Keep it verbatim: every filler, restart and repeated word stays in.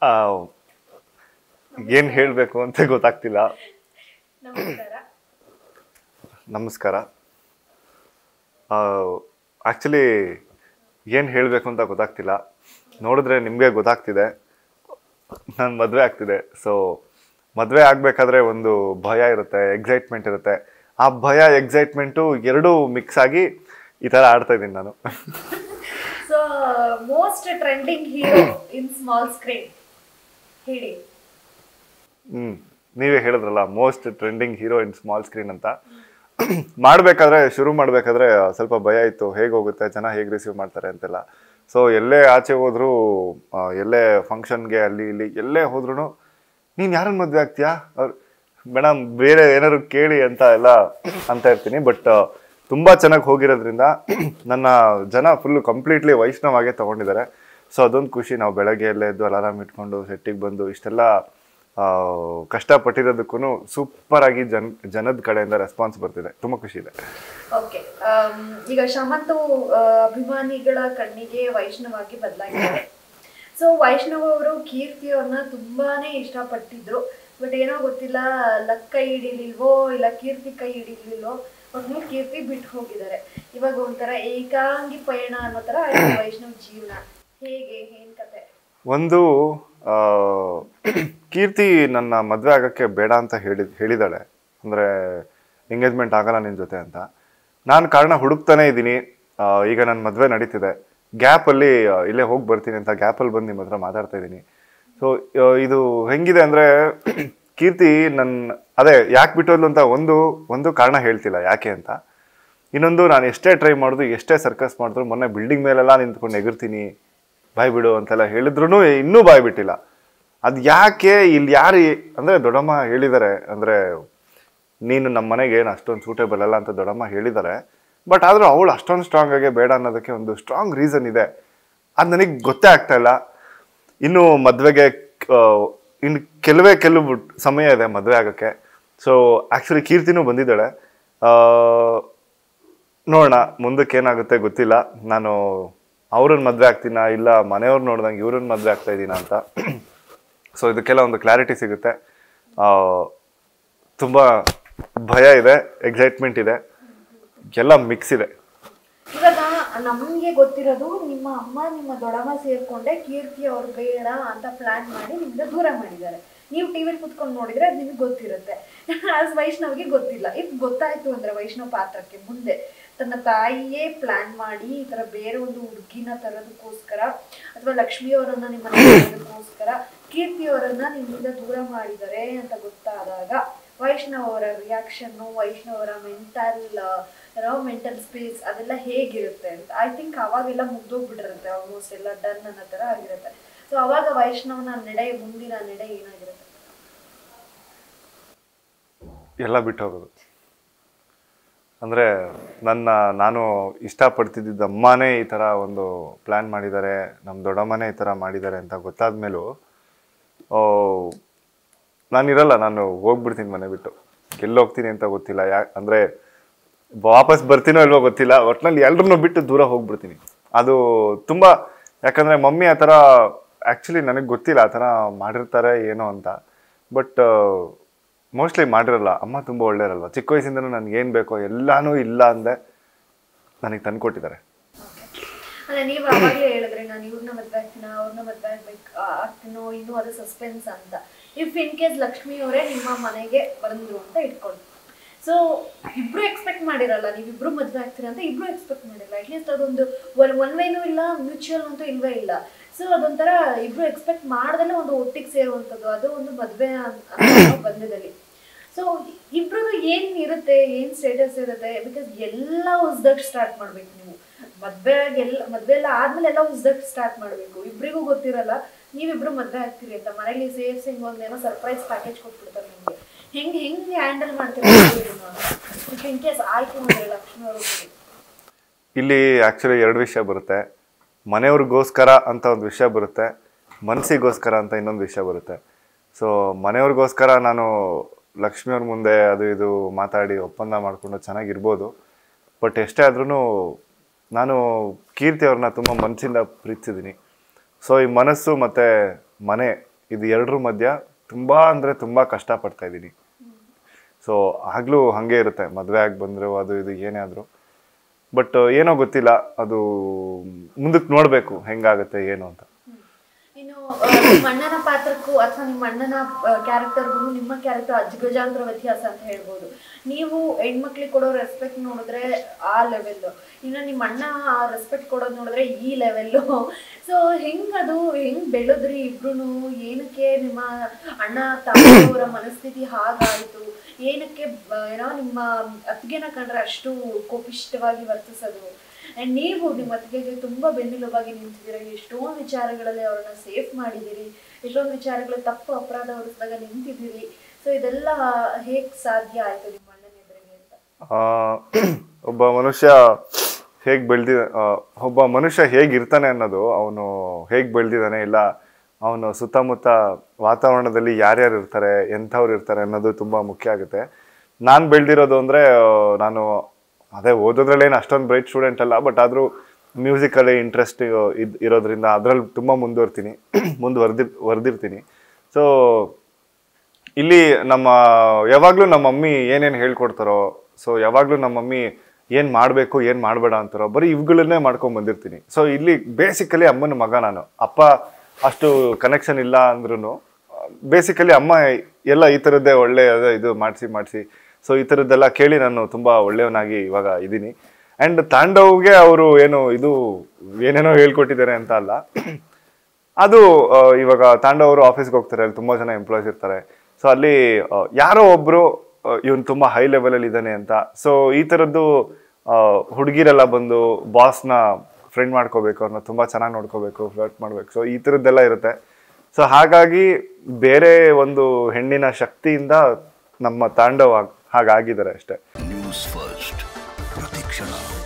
ಏನು ಹೇಳಬೇಕು ಅಂತ ಗೊತ್ತಾಗ್ತಿಲ್ಲ. ನಮಸ್ಕಾರ. ಆ್ಯಕ್ಚುಲಿ ಏನು ಹೇಳಬೇಕು ಅಂತ ಗೊತ್ತಾಗ್ತಿಲ್ಲ. ನೋಡಿದ್ರೆ ನಿಮಗೆ ಗೊತ್ತಾಗ್ತಿದೆ ನಾನು ಮದುವೆ ಆಗ್ತಿದೆ. ಸೊ ಮದುವೆ ಆಗಬೇಕಾದ್ರೆ ಒಂದು ಭಯ ಇರುತ್ತೆ, ಎಕ್ಸೈಟ್ಮೆಂಟ್ ಇರುತ್ತೆ. ಆ ಭಯ ಎಕ್ಸೈಟ್ಮೆಂಟು ಎರಡೂ ಮಿಕ್ಸ್ ಆಗಿ ಈ ಥರ ಆಡ್ತಾ ಇದ್ದೀನಿ ನಾನು. So most trending hero in small screen ಹೇಳಿ. ಹ್ಮ್ ನೀವೇ ಹೇಳಿದ್ರಲ್ಲ most trending hero in small screen ಅಂತ. ಮಾಡಬೇಕಾದ್ರೆ ಶುರು ಮಾಡಬೇಕಾದ್ರೆ ಸ್ವಲ್ಪ ಭಯ ಇತ್ತು, ಹೇಗೆ ಹೋಗುತ್ತೆ, ಜನ ಹೇಗೆ ರಿಸೀವ್ ಮಾಡ್ತಾರೆ ಅಂತೆಲ್ಲ. ಸೊ ಎಲ್ಲೇ ಆಚೆ ಹೋದ್ರು, ಎಲ್ಲೇ ಫಂಕ್ಷನ್ಗೆ ಅಲ್ಲಿ ಇಲ್ಲಿ ಎಲ್ಲೇ ಹೋದ್ರೂ ನೀನು ಯಾರನ್ನ ಮದುವೆ ಆಗ್ತೀಯಾ ಅವ್ರು ಮೇಡಮ್ ಬೇರೆ ಏನಾದ್ರು ಕೇಳಿ ಅಂತ ಎಲ್ಲ ಅಂತ ಇರ್ತೀನಿ. ಬಟ್ ತುಂಬ ಚೆನ್ನಾಗಿ ಹೋಗಿರೋದ್ರಿಂದ ನನ್ನ ಜನ ಫುಲ್ಲು ಕಂಪ್ಲೀಟ್ಲಿ ವೈಷ್ಣವಾಗೇ ತೊಗೊಂಡಿದ್ದಾರೆ. ಸೊ ಅದೊಂದು ಖುಷಿ. ನಾವು ಬೆಳಗ್ಗೆ ಎಲ್ಲ ಎದ್ದು ಅಲಾರಾಮ್ ಇಟ್ಕೊಂಡು ಸೆಟ್ಟಿಗೆ ಬಂದು ಇಷ್ಟೆಲ್ಲ ಕಷ್ಟಪಟ್ಟಿರೋದಕ್ಕೂ ಸೂಪರಾಗಿ ಜನ ಜನದ ಕಡೆಯಿಂದ ರೆಸ್ಪಾನ್ಸ್ ಬರ್ತಿದೆ. ತುಂಬ ಖುಷಿ ಇದೆ. ಓಕೆ, ಈಗ ಶಮಂತ್ ಅಭಿಮಾನಿಗಳ ಕಣ್ಣಿಗೆ ವೈಷ್ಣವಾಗಿ ಬದಲಾಗಿದ್ದಾರೆ. ಸೊ ವೈಷ್ಣವ್ ಅವರು ಕೀರ್ತಿಯವ್ರನ್ನ ತುಂಬಾನೇ ಇಷ್ಟಪಟ್ಟಿದ್ರು. ಬಟ್ ಏನೋ ಗೊತ್ತಿಲ್ಲ, ಲಕ್ ಕೈ ಹಿಡಿಲಿಲ್ವೋ ಇಲ್ಲ ಕೀರ್ತಿ ಕೈ ಹಿಡಿಲಿಲ್ವೋ, ಒಟ್ಟು ಕೀರ್ತಿ ಬಿಟ್ಟು ಹೋಗಿದ್ದಾರೆ. ಇವಾಗ ಒಂಥರ ಏಕಾಂಗಿ ಪಯಣ ಅನ್ನೋ ತರ ವೈಷ್ಣವ್ ಜೀವನ. ಹೇಗೆ ಏನ್ ಕತೆ? ಒಂದು ಕೀರ್ತಿ ನನ್ನ ಮದುವೆ ಆಗೋಕ್ಕೆ ಬೇಡ ಅಂತ ಹೇಳಿ ಹೇಳಿದಾಳೆ ಅಂದರೆ ಎಂಗೇಜ್ಮೆಂಟ್ ಆಗಲ್ಲ ನಿನ್ನ ಜೊತೆ ಅಂತ. ನಾನು ಕಾರಣ ಹುಡುಕ್ತಾನೆ ಇದ್ದೀನಿ. ಈಗ ನನ್ನ ಮದುವೆ ನಡೀತಿದೆ, ಗ್ಯಾಪಲ್ಲಿ ಇಲ್ಲೇ ಹೋಗಿ ಬರ್ತೀನಿ ಅಂತ ಗ್ಯಾಪಲ್ಲಿ ಬಂದು ನಿಮ್ಮ ಹತ್ರ ಮಾತಾಡ್ತಾ ಇದ್ದೀನಿ. ಸೊ ಇದು ಹೆಂಗಿದೆ ಅಂದರೆ ಕೀರ್ತಿ ನನ್ನ ಅದೇ ಯಾಕೆ ಬಿಟ್ಟೋದ್ಲು ಅಂತ ಒಂದು ಒಂದು ಕಾರಣ ಹೇಳ್ತಿಲ್ಲ ಯಾಕೆ ಅಂತ. ಇನ್ನೊಂದು, ನಾನು ಎಷ್ಟೇ ಟ್ರೈ ಮಾಡಿದ್ರು, ಎಷ್ಟೇ ಸರ್ಕಸ್ ಮಾಡಿದ್ರು, ಮೊನ್ನೆ ಬಿಲ್ಡಿಂಗ್ ಮೇಲೆಲ್ಲ ನಿಂತ್ಕೊಂಡು ಎಗಿರ್ತೀನಿ ಬಾಯ್ ಬಿಡು ಅಂತೆಲ್ಲ ಹೇಳಿದ್ರು ಇನ್ನೂ ಬಾಯ್ ಬಿಟ್ಟಿಲ್ಲ. ಅದು ಯಾಕೆ, ಇಲ್ಲಿ ಯಾರು ಅಂದರೆ ದೊಡ್ಡಮ್ಮ ಹೇಳಿದ್ದಾರೆ, ಅಂದರೆ ನೀನು ನಮ್ಮ ಮನೆಗೆ ಏನು ಅಷ್ಟೊಂದು ಸೂಟೇಬಲ್ ಅಲ್ಲ ಅಂತ ದೊಡ್ಡಮ್ಮ ಹೇಳಿದ್ದಾರೆ. ಬಟ್ ಆದರೂ ಅವಳು ಅಷ್ಟೊಂದು ಸ್ಟ್ರಾಂಗ್ ಆಗಿ ಬೇಡ ಅನ್ನೋದಕ್ಕೆ ಒಂದು ಸ್ಟ್ರಾಂಗ್ ರೀಸನ್ ಇದೆ. ಅದು ನನಗೆ ಗೊತ್ತೇ ಆಗ್ತಾ ಇಲ್ಲ. ಇನ್ನು ಮದುವೆಗೆ ಇನ್ನು ಕೆಲವೇ ಕೆಲವು ಸಮಯ ಇದೆ ಮದುವೆ ಆಗೋಕ್ಕೆ. ಸೊ ಆ್ಯಕ್ಚುಲಿ ಕೀರ್ತಿನೂ ಬಂದಿದ್ದಾಳೆ. ನೋಡೋಣ ಮುಂದಕ್ಕೆ ಏನಾಗುತ್ತೆ ಗೊತ್ತಿಲ್ಲ. ನಾನು ಅವ್ರನ್ನ ಮದುವೆ ಆಗ್ತೀನ ಇಲ್ಲ ಮನೆಯವ್ರು ನೋಡ್ದಂಗೆ ಇವ್ರನ್ನ ಮದುವೆ ಆಗ್ತಾ ಇದ್ದೀನ ಅಂತ. ಸೊ ಇದಕ್ಕೆಲ್ಲ ಒಂದು ಕ್ಲಾರಿಟಿ ಸಿಗುತ್ತೆ. ತುಂಬ ಭಯ ಇದೆ, ಎಕ್ಸೈಟ್ಮೆಂಟ್ ಇದೆ, ಎಲ್ಲ ಮಿಕ್ಸ್ ಇದೆ. ಇವಾಗ ನಮಗೆ ಗೊತ್ತಿರೋದು ನಿಮ್ಮ ಅಮ್ಮ ನಿಮ್ಮ ದೊಡ್ಡಮ್ಮ ಸೇರ್ಕೊಂಡೆ ಕೀರ್ತಿ ಅವ್ರು ಬೇಡ ಅಂತ ಪ್ಲಾನ್ ಮಾಡಿ ನಿಮ್ಗೆ ದೂರ ಮಾಡಿದ್ದಾರೆ. ನೀವು ಟಿವಿಲಿ ಕುತ್ಕೊಂಡು ನೋಡಿದ್ರೆ ಅದು ನಿಮ್ಗೆ ಗೊತ್ತಿರುತ್ತೆ. ಆಸ್ ವೈಷ್ಣವ್ಗೆ ಗೊತ್ತಿಲ್ಲ. ಇದು ಗೊತ್ತಾಯ್ತು ಅಂದ್ರೆ ವೈಷ್ಣವ್ ಪಾತ್ರಕ್ಕೆ ಮುಂದೆ ತನ್ನ ತಾಯಿಯೇ ಪ್ಲಾನ್ ಮಾಡಿ ಈ ತರ ಬೇರೆ ಒಂದು ಹುಡುಗಿನ ತರೋದಕ್ಕೋಸ್ಕರ ಅಥವಾ ಲಕ್ಷ್ಮಿಯವರನ್ನ ನಿಮ್ಮ ತರೋದಕ್ಕೋಸ್ಕರ ಕೀರ್ತಿಯವರನ್ನ ನಿಮ್ಮಿಂದ ದೂರ ಮಾಡಿದ್ದಾರೆ ಅಂತ ಗೊತ್ತಾದಾಗ ವೈಷ್ಣವ್ ಅವರ ರಿಯಾಕ್ಷನ್ನು, ವೈಷ್ಣವ್ ಅವರ ಮೆಂಟಲ್ ಏನೋ ಮೆಂಟಲ್ ಸ್ಪೇಸ್ ಅದೆಲ್ಲ ಹೇಗಿರುತ್ತೆ ಅಂತ ಐ ಥಿಂಕ್ ಅವಾಗೆಲ್ಲ ಮುಗ್ದೋಗ್ಬಿಟ್ಟಿರುತ್ತೆ. ಆಲ್ಮೋಸ್ಟ್ ಎಲ್ಲ ಡನ್ ಅನ್ನೋ ತರ ಆಗಿರುತ್ತೆ. ಸೊ ಅವಾಗ ವೈಷ್ಣವ್ನ ನಡೆ, ಮುಂದಿನ ನಡೆ ಏನಾಗಿರುತ್ತೆ? ಎಲ್ಲ ಬಿಟ್ಟು ಹೋಗೋದು. ಅಂದರೆ ನನ್ನ ನಾನು ಇಷ್ಟಪಡ್ತಿದ್ದ ಅಮ್ಮನೇ ಈ ಥರ ಒಂದು ಪ್ಲ್ಯಾನ್ ಮಾಡಿದ್ದಾರೆ, ನಮ್ಮ ದೊಡ್ಡಮ್ಮನೇ ಈ ಥರ ಮಾಡಿದ್ದಾರೆ ಅಂತ ಗೊತ್ತಾದ ಮೇಲೂ ನಾನಿರಲ್ಲ, ನಾನು ಹೋಗ್ಬಿಡ್ತೀನಿ ಮನೆ ಬಿಟ್ಟು. ಎಲ್ಲಿ ಹೋಗ್ತೀನಿ ಅಂತ ಗೊತ್ತಿಲ್ಲ, ಯಾಕೆ ಅಂದರೆ ವಾಪಸ್ ಬರ್ತೀನೋ ಇಲ್ವೋ ಗೊತ್ತಿಲ್ಲ. ಒಟ್ಟಿನಲ್ಲಿ ಎಲ್ಲರನ್ನೂ ಬಿಟ್ಟು ದೂರ ಹೋಗ್ಬಿಡ್ತೀನಿ. ಅದು ತುಂಬ, ಯಾಕಂದರೆ ಮಮ್ಮಿ ಆ ಥರ ಆ್ಯಕ್ಚುಲಿ ನನಗೆ ಗೊತ್ತಿಲ್ಲ ಆ ಥರ ಮಾಡಿರ್ತಾರೆ ಏನೋ ಅಂತ. ಬಟ್ ಮೋಸ್ಟ್ಲಿ ಮಾಡಿರಲ್ಲ. ಅಮ್ಮ ತುಂಬ ಒಳ್ಳೆಯರಲ್ವ, ಚಿಕ್ಕ ವಯಸ್ಸಿಂದನೂ ನನಗೆ ಏನು ಬೇಕೋ ಎಲ್ಲಾನು ಇಲ್ಲ ಅಂದೆ ನನಗೆ ತಂದು ಕೊಟ್ಟಿದ್ದಾರೆ. ಅಲ್ಲ, ನೀವು ಅವಾಗಲೇ ಹೇಳಿದ್ರೆ ನಾನು ಇವ್ರನ್ನ ಮದುವೆ ಆಗ್ತೀನ ಅವ್ರನ್ನ ಮದುವೆ ಆಗ್ಬೇಕು ಆಗ್ತೀನೋ ಇನ್ನೂ ಅದು ಸಸ್ಪೆನ್ಸ್ ಅಂತ. ಇಫ್ ಇನ್ ಕೇಸ್ ಲಕ್ಷ್ಮಿ ಅವರೇ ನಿಮ್ಮ ಮನೆಗೆ ಬಂದ್ರು ಅಂತ ಇಟ್ಕೊಂಡು, ಸೊ ಇಬ್ರು ಎಕ್ಸ್ಪೆಕ್ಟ್ ಮಾಡಿರಲ್ಲ ನೀವಿಬ್ರು ಮದುವೆ ಆಗ್ತೀರ ಅಂತ, ಇಬ್ರು ಎಕ್ಸ್ಪೆಕ್ಟ್ ಮಾಡಿರಲ್ಲ. ಅಟ್ಲೀಸ್ಟ್ ಅದೊಂದು ಒನ್ ಒನ್ ವೇನೂ ಇಲ್ಲ, ಮ್ಯೂಚುವಲ್ ಅಂತೂ ಇಲ್ವೇ ಇಲ್ಲ. ಸೊ ಅದೊಂಥರ ಇಬ್ರು ಎಕ್ಸ್ಪೆಕ್ಟ್ ಮಾಡ್ದಲ್ಲೇ ಒಂದು ಒಟ್ಟಿಗೆ ಸೇರುವಂಥದ್ದು, ಅದು ಒಂದು ಮದುವೆ ಬಂಧದಲ್ಲಿ. ಸೊ ಇಬ್ರದ್ದು ಏನ್ ಇರುತ್ತೆ, ಏನ್ ಸ್ಟೇಟಸ್ ಇರುತ್ತೆ? ಬಿಕಾಸ್ ಎಲ್ಲ ಹೊಸದಾಗಿ ಸ್ಟಾರ್ಟ್ ಮಾಡ್ಬೇಕು ನೀವು. ಮದ್ವೆ ಎಲ್ಲ ಮದ್ವೆ ಎಲ್ಲ ಆದ್ಮೇಲೆ ಎಲ್ಲ ಹೊಸದಾಗಿ ಸ್ಟಾರ್ಟ್ ಮಾಡ್ಬೇಕು. ಇಬ್ರಿಗೂ ಗೊತ್ತಿರಲ್ಲ ನೀವಿಬ್ರು ಮದ್ವೆ ಆಗ್ತೀರಿ ಅಂತ. ಮನೇಲಿ ಸೇರ್ಸಿ ಏನೋ ಸರ್ಪ್ರೈಸ್ ಪ್ಯಾಕೇಜ್ ಕೊಟ್ಬಿಡ್ತಾರೆ ನಿಮ್ಗೆ. ಹೆಂಗ್ ಹೆಂಗ್ ಹ್ಯಾಂಡಲ್ ಮಾಡ್ತೀರಾ ಇನ್ ಕೇಸ್ ಆಯ್ತು ಅಂದ್ರೆ ಲಕ್ಷ್ಮಿ ಅವರು? ಇಲ್ಲಿ ಆಕ್ಚುಲಿ ಎರಡು ವಿಷಯ ಬರುತ್ತೆ. ಮನೆಯವ್ರಿಗೋಸ್ಕರ ಅಂತ ಒಂದು ವಿಷಯ ಬರುತ್ತೆ, ಮನಸ್ಸಿಗೋಸ್ಕರ ಅಂತ ಇನ್ನೊಂದು ವಿಷಯ ಬರುತ್ತೆ. ಸೊ ಮನೆಯವ್ರಿಗೋಸ್ಕರ ನಾನು ಲಕ್ಷ್ಮಿಯವ್ರ ಮುಂದೆ ಅದು ಇದು ಮಾತಾಡಿ ಒಪ್ಪಂದ ಮಾಡಿಕೊಂಡು ಚೆನ್ನಾಗಿರ್ಬೋದು. ಬಟ್ ಎಷ್ಟೇ ಆದ್ರೂ ನಾನು ಕೀರ್ತಿ ಅವ್ರನ್ನ ತುಂಬ ಮನಸ್ಸಿಂದ ಪ್ರೀತಿಸಿದ್ದೀನಿ. ಸೊ ಈ ಮನಸ್ಸು ಮತ್ತು ಮನೆ ಇದು ಎರಡರ ಮಧ್ಯ ತುಂಬ ಅಂದರೆ ತುಂಬ ಕಷ್ಟಪಡ್ತಾ ಇದ್ದೀನಿ. ಸೊ ಆಗಲೂ ಹಾಗೆ ಇರುತ್ತೆ, ಮದುವೆ ಆಗಿ ಬಂದರು ಅದು ಇದು ಏನೇ ಆದರೂ. ಬಟ್ ಏನೋ ಗೊತ್ತಿಲ್ಲ, ಅದು ಮುಂದಕ್ಕೆ ನೋಡಬೇಕು ಹೆಂಗಾಗುತ್ತೆ ಏನು ಅಂತ. ಇನ್ನು ನಿಮ್ಮ ಅಣ್ಣನ ಪಾತ್ರಕ್ಕೂ ಅಥವಾ ನಿಮ್ಮ ಅಣ್ಣನ ಕ್ಯಾರೆಕ್ಟರ್ಗೂ ನಿಮ್ಮ ಕ್ಯಾರೆಕ್ಟರ್ ಅಜಗಜಾಂತರ ವ್ಯತ್ಯಾಸ ಅಂತ ಹೇಳ್ಬೋದು. ನೀವು ಹೆಣ್ಮಕ್ಳಿಗೆ ಕೊಡೋ ರೆಸ್ಪೆಕ್ಟ್ ನೋಡಿದ್ರೆ ಆ ಲೆವೆಲ್ಲು, ಇನ್ನು ನಿಮ್ಮ ಅಣ್ಣ ಆ ರೆಸ್ಪೆಕ್ಟ್ ಕೊಡೋದು ನೋಡಿದ್ರೆ ಈ ಲೆವೆಲ್ಲು. ಸೊ ಹೆಂಗದು ಹೆಂಗ್ ಬೆಳೆದ್ರಿ ಇಬ್ರು? ಏನಕ್ಕೆ ನಿಮ್ಮ ಅಣ್ಣ ತಮ್ಮವರ ಮನಸ್ಥಿತಿ ಹಾಗಾಯಿತು? ಏನಕ್ಕೆ ಏನೋ ನಿಮ್ಮ ಅತ್ತಿಗೆನ ಕಂಡ್ರೆ ಅಷ್ಟು ಕೋಪಿಷ್ಟವಾಗಿ ವರ್ತಿಸೋದು? ಆ್ಯಂಡ್ ನೀವು ನಿಮ್ಮ ಅತ್ತಿಗೆಗೆ ತುಂಬ ಬೆನ್ನೆಲುಬಾಗಿ ನಿಂತಿದ್ದೀರ, ಎಷ್ಟೊಂದು ವಿಚಾರಗಳಲ್ಲಿ ಅವ್ರನ್ನ ಸೇಫ್ ಮಾಡಿದ್ದೀರಿ, ಎಷ್ಟೊಂದು ವಿಚಾರಗಳು ತಪ್ಪು ಅಪರಾಧ ಹೊರಿಸಿದಾಗ ನಿಂತಿದ್ದೀರಿ. ಸೊ ಇದೆಲ್ಲ ಹೇಗೆ ಸಾಧ್ಯ ಆಯಿತು ನಿಮ್ಮ ಅಣ್ಣನ ಎದುರಿಗೆ ಅಂತ? ಒಬ್ಬ ಮನುಷ್ಯ ಹೇಗೆ ಬೆಳೆದಿ ಒಬ್ಬ ಮನುಷ್ಯ ಹೇಗಿರ್ತಾನೆ ಅನ್ನೋದು, ಅವನು ಹೇಗೆ ಬೆಳೆದಿದ್ದಾನೆ, ಇಲ್ಲ ಅವನು ಸುತ್ತಮುತ್ತ ವಾತಾವರಣದಲ್ಲಿ ಯಾರ್ಯಾರು ಇರ್ತಾರೆ, ಎಂಥವ್ರು ಇರ್ತಾರೆ ಅನ್ನೋದು ತುಂಬ ಮುಖ್ಯ ಆಗುತ್ತೆ. ನಾನು ಬೆಳೆದಿರೋದು ಅಂದರೆ, ನಾನು ಅದೇ ಓದೋದ್ರಲ್ಲೇನು ಅಷ್ಟೊಂದು ಬ್ರೈಟ್ ಸ್ಟೂಡೆಂಟ್ ಅಲ್ಲ, ಬಟ್ ಆದರೂ ಮ್ಯೂಸಿಕಲ್ಲಿ ಇಂಟ್ರೆಸ್ಟ್ ಇದು ಇರೋದ್ರಿಂದ ಅದರಲ್ಲಿ ತುಂಬ ಮುಂದುವರ್ತೀನಿ ಮುಂದುವರ್ದಿ ವರ್ದಿರ್ತೀನಿ. ಸೊ ಇಲ್ಲಿ ನಮ್ಮ ಯಾವಾಗಲೂ ನಮ್ಮ ಮಮ್ಮಿ ಏನೇನು ಹೇಳ್ಕೊಡ್ತಾರೋ, ಸೊ ಯಾವಾಗಲೂ ನಮ್ಮ ಮಮ್ಮಿ ಏನು ಮಾಡಬೇಕು ಏನು ಮಾಡಬೇಡ ಅಂತಾರೋ, ಬರೀ ಇವುಗಳನ್ನೇ ಮಾಡ್ಕೊಂಡು ಬಂದಿರ್ತೀನಿ. ಸೊ ಇಲ್ಲಿ ಬೇಸಿಕಲಿ ಅಮ್ಮನ ಮಗ ನಾನು. ಅಪ್ಪ ಅಷ್ಟು ಕನೆಕ್ಷನ್ ಇಲ್ಲ ಅಂದ್ರೂ ಬೇಸಿಕಲಿ ಅಮ್ಮ ಎಲ್ಲ ಈ ಥರದ್ದೇ ಒಳ್ಳೆ ಇದು ಮಾಡಿಸಿ ಮಾಡಿಸಿ ಸೊ ಈ ಥರದ್ದೆಲ್ಲ ಕೇಳಿ ನಾನು ತುಂಬ ಒಳ್ಳೆಯವನಾಗಿ ಇವಾಗ ಇದ್ದೀನಿ. ಆ್ಯಂಡ್ ತಾಂಡವ್ಗೆ ಅವರು ಏನು ಇದು ಏನೇನೋ ಹೇಳ್ಕೊಟ್ಟಿದ್ದಾರೆ ಅಂತ ಅಲ್ಲ, ಅದು ಇವಾಗ ತಾಂಡವ್ ಅವರು ಆಫೀಸ್ಗೆ ಹೋಗ್ತಾರೆ, ಅಲ್ಲಿ ತುಂಬ ಜನ ಎಂಪ್ಲಾಯೀಸ್ ಇರ್ತಾರೆ. ಸೊ ಅಲ್ಲಿ ಯಾರೋ ಒಬ್ಬರು ಇವನು ತುಂಬ ಹೈ ಲೆವೆಲಲ್ಲಿ ಇದ್ದಾನೆ ಅಂತ, ಸೊ ಈ ಥರದ್ದು ಹುಡುಗಿರೆಲ್ಲ ಬಂದು ಬಾಸ್ನ ಫ್ರೆಂಡ್ ಮಾಡ್ಕೋಬೇಕು, ಅವ್ರನ್ನ ತುಂಬ ಚೆನ್ನಾಗಿ ನೋಡ್ಕೋಬೇಕು, ಫ್ಲರ್ಟ್ ಮಾಡಬೇಕು, ಸೊ ಈ ಥರದ್ದೆಲ್ಲ ಇರುತ್ತೆ. ಸೊ ಹಾಗಾಗಿ ಬೇರೆ ಒಂದು ಹೆಣ್ಣಿನ ಶಕ್ತಿಯಿಂದ ನಮ್ಮ ತಾಂಡವ್ ಹಾಗಾಗಿದ್ದಾರೆ ಅಷ್ಟೇ. ನ್ಯೂಸ್ ಫಸ್ಟ್ ಪ್ರತಿಕ್ಷಣ.